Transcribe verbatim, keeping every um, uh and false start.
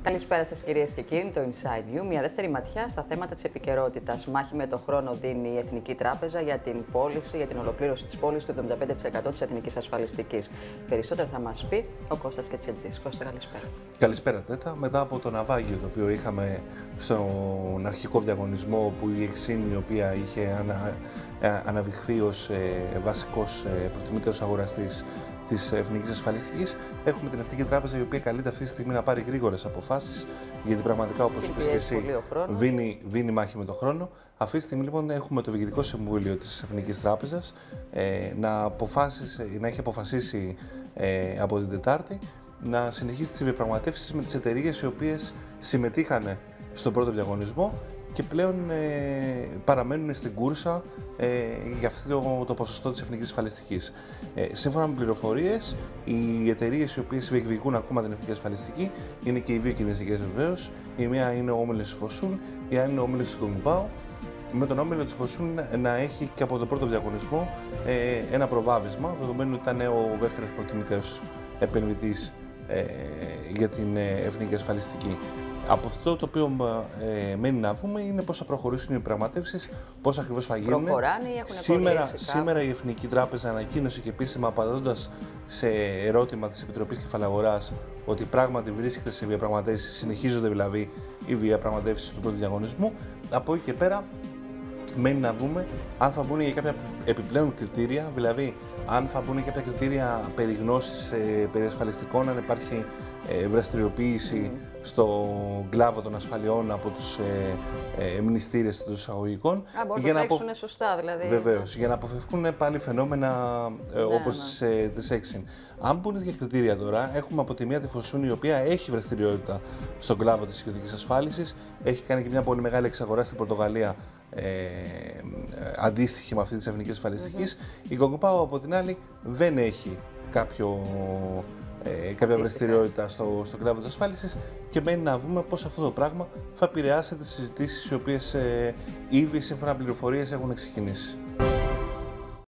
Καλησπέρα σας κυρίες και κύριοι, το Inside You. Μια δεύτερη ματιά στα θέματα της επικαιρότητας. Μάχη με το χρόνο δίνει η Εθνική Τράπεζα για την πώληση, για την ολοκλήρωση της πώλησης του εβδομήντα πέντε τοις εκατό της Εθνικής Ασφαλιστικής. Περισσότερα θα μας πει ο Κώστας Κετσετζής. Κώστα, καλησπέρα. Καλησπέρα Τέτα. Μετά από το ναυάγιο το οποίο είχαμε στον αρχικό διαγωνισμό που η Εξήνη, η οποία είχε ανα, αναβειχθεί ως ε, βασικός ε, προτιμητέος αγοραστής της Εθνικής Ασφαλιστικής, έχουμε την Εθνική Τράπεζα, η οποία καλείται αυτή τη στιγμή να πάρει γρήγορες αποφάσεις, γιατί πραγματικά, όπως είπες και εσύ, βίνει, βίνει μάχη με τον χρόνο. Αυτή τη στιγμή λοιπόν έχουμε το Διοικητικό Συμβούλιο της Εθνικής Τράπεζας ε, να, αποφάσεις, να έχει αποφασίσει ε, από την Τετάρτη να συνεχίσει τις διαπραγματεύσεις με τις εταιρείες οι οποίες συμμετείχαν στον πρώτο διαγωνισμό και πλέον ε, παραμένουν στην κούρσα ε, για αυτό το ποσοστό της Εθνικής Ασφαλιστικής. Ε, σύμφωνα με πληροφορίες, οι εταιρείες οι οποίες διεκδικούν ακόμα την Εθνική Ασφαλιστική είναι και οι δύο κινέζικες βεβαίως. Η μία είναι ο όμιλος της Fosun, η άλλη είναι ο όμιλος της Gongpao. Με τον όμιλο της Fosun να έχει και από τον πρώτο διαγωνισμό ε, ένα προβάδισμα, δεδομένου ότι ήταν ο δεύτερος προτιμητέος επενδυτής ε, για την Εθνική Ασφαλιστική. Από αυτό το οποίο ε, μένει να δούμε είναι πώς θα προχωρήσουν οι διαπραγματεύσεις, πώς ακριβώς θα γίνουν. Προχωράνε ή έχουν σήμερα, σήμερα η Εθνική Τράπεζα ανακοίνωσε και επίσημα, απαντώντας σε ερώτημα της Επιτροπής Κεφαλαγοράς, ότι πράγματι βρίσκεται σε διαπραγματεύσεις, συνεχίζονται δηλαδή οι διαπραγματεύσεις του πρώτου διαγωνισμού. Από εκεί και πέρα μένει να δούμε αν θα μπουν για κάποια επιπλέον κριτήρια, δηλαδή αν θα μπουν κάποια κριτήρια περί γνώσης, ε, περί ασφαλιστικών, αν υπάρχει ε, δραστηριοποίηση mm. στο κλάδο των ασφαλιών από τους ε, ε, μνηστήρες των εισαγωγικών. Α, μπορούν να παίξουν απο... σωστά δηλαδή. Βεβαίως, για να αποφευκούν πάλι φαινόμενα ε, ναι, όπως ναι. ε, της Exim. Αν μπουν τέτοια κριτήρια τώρα, έχουμε από τη μία τη Fosun, η οποία έχει δραστηριότητα στον κλάδο της ιδιωτικής ασφάλισης, έχει κάνει και μια πολύ μεγάλη εξαγορά στην Πορτογαλία, Ε, αντίστοιχη με αυτή της Εθνικής Ασφαλιστικής. Mm-hmm. Η Gongpao από την άλλη δεν έχει κάποιο, ε, κάποια δραστηριότητα στο, στο κλάδο της ασφάλισης και μένει να δούμε πώς αυτό το πράγμα θα επηρεάσει τις συζητήσεις οι οποίες ε, ήδη σύμφωνα με πληροφορίες έχουν ξεκινήσει.